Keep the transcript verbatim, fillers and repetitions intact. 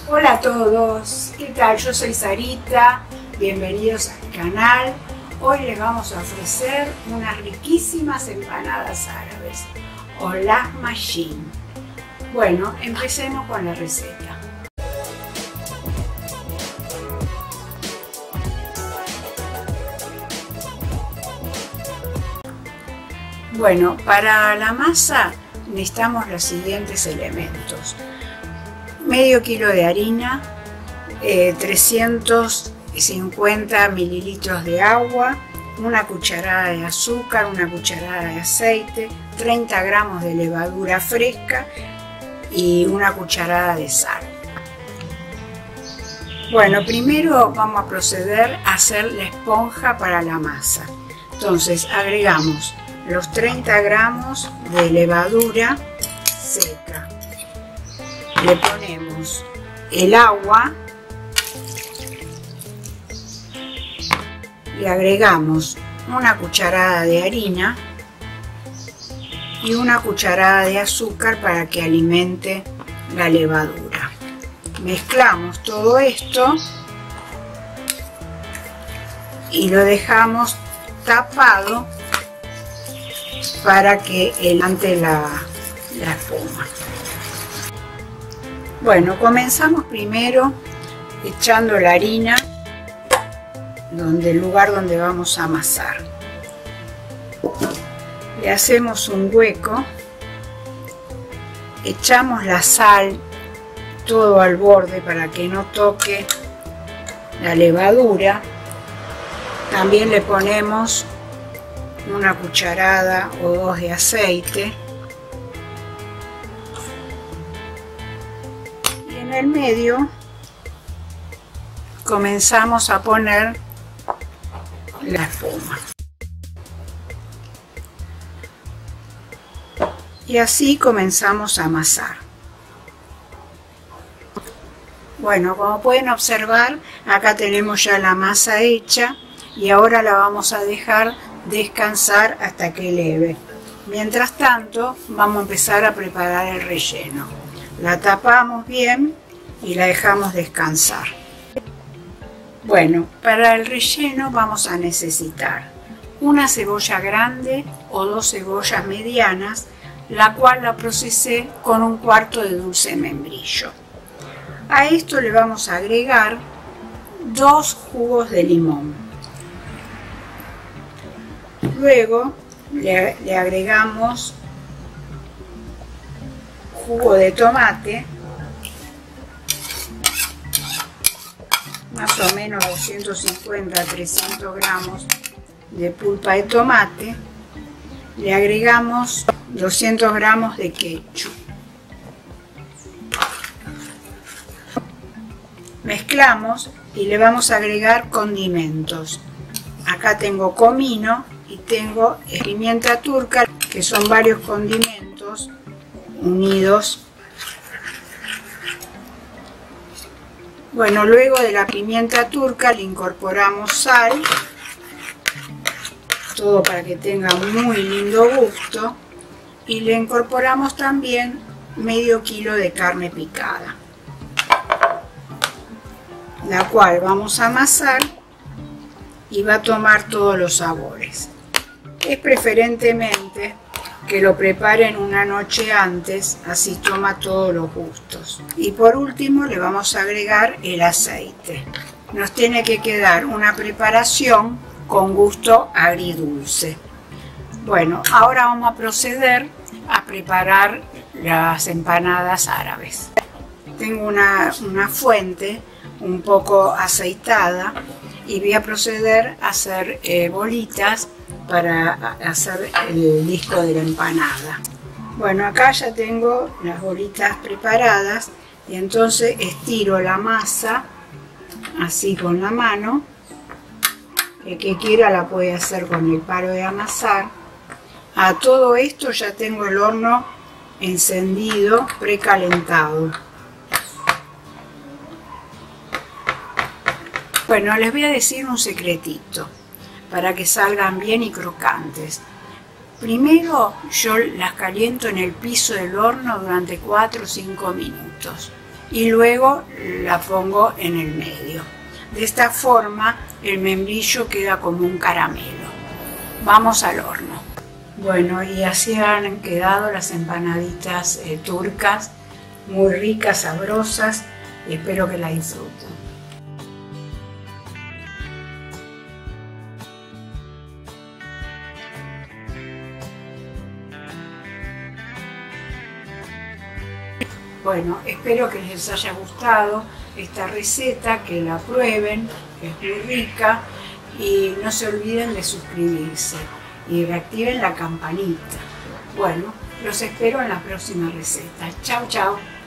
Hola a todos, ¿qué tal? Yo soy Sarita, bienvenidos al canal. Hoy les vamos a ofrecer unas riquísimas empanadas árabes o lahmacun. Bueno, empecemos con la receta. Bueno, para la masa necesitamos los siguientes elementos: medio kilo de harina, eh, trescientos cincuenta mililitros de agua, una cucharada de azúcar, una cucharada de aceite, treinta gramos de levadura fresca y una cucharada de sal. Bueno, primero vamos a proceder a hacer la esponja para la masa. Entonces agregamos los treinta gramos de levadura seca. Le ponemos el agua, le agregamos una cucharada de harina y una cucharada de azúcar para que alimente la levadura. Mezclamos todo esto y lo dejamos tapado para que elante la, la espuma. Bueno, comenzamos primero echando la harina donde el lugar donde vamos a amasar. Le hacemos un hueco, echamos la sal todo al borde para que no toque la levadura. También le ponemos una cucharada o dos de aceite. Y en el medio comenzamos a poner la espuma. Y así comenzamos a amasar. Bueno, como pueden observar, acá tenemos ya la masa hecha y ahora la vamos a dejar descansar hasta que leve. Mientras tanto, vamos a empezar a preparar el relleno. La tapamos bien y la dejamos descansar. Bueno, para el relleno vamos a necesitar una cebolla grande o dos cebollas medianas, la cual la procesé con un cuarto de dulce membrillo. A esto le vamos a agregar dos jugos de limón. Luego le, le agregamos jugo de tomate, más o menos doscientos cincuenta a trescientos gramos de pulpa de tomate. Le agregamos doscientos gramos de ketchup. Mezclamos y le vamos a agregar condimentos. Acá tengo comino y tengo pimienta turca, que son varios condimentos unidos. Bueno, luego de la pimienta turca le incorporamos sal, todo para que tenga muy lindo gusto, y le incorporamos también medio kilo de carne picada, la cual vamos a amasar y va a tomar todos los sabores. Es preferentemente que lo preparen una noche antes, así toma todos los gustos. Y por último le vamos a agregar el aceite. Nos tiene que quedar una preparación con gusto agridulce. Bueno, ahora vamos a proceder a preparar las empanadas árabes. Tengo una, una fuente un poco aceitada y voy a proceder a hacer eh, bolitas para hacer el disco de la empanada. Bueno, acá ya tengo las bolitas preparadas y entonces estiro la masa así con la mano. El que quiera la puede hacer con el palo de amasar. A todo esto ya tengo el horno encendido, precalentado. Bueno, les voy a decir un secretito para que salgan bien y crocantes. Primero yo las caliento en el piso del horno durante cuatro o cinco minutos y luego la pongo en el medio. De esta forma el membrillo queda como un caramelo. Vamos al horno. Bueno, y así han quedado las empanaditas eh, turcas, muy ricas, sabrosas, y espero que las disfruten. Bueno, espero que les haya gustado esta receta, que la prueben, que es muy rica, y no se olviden de suscribirse y reactiven la campanita. Bueno, los espero en la próxima receta. Chao, chao.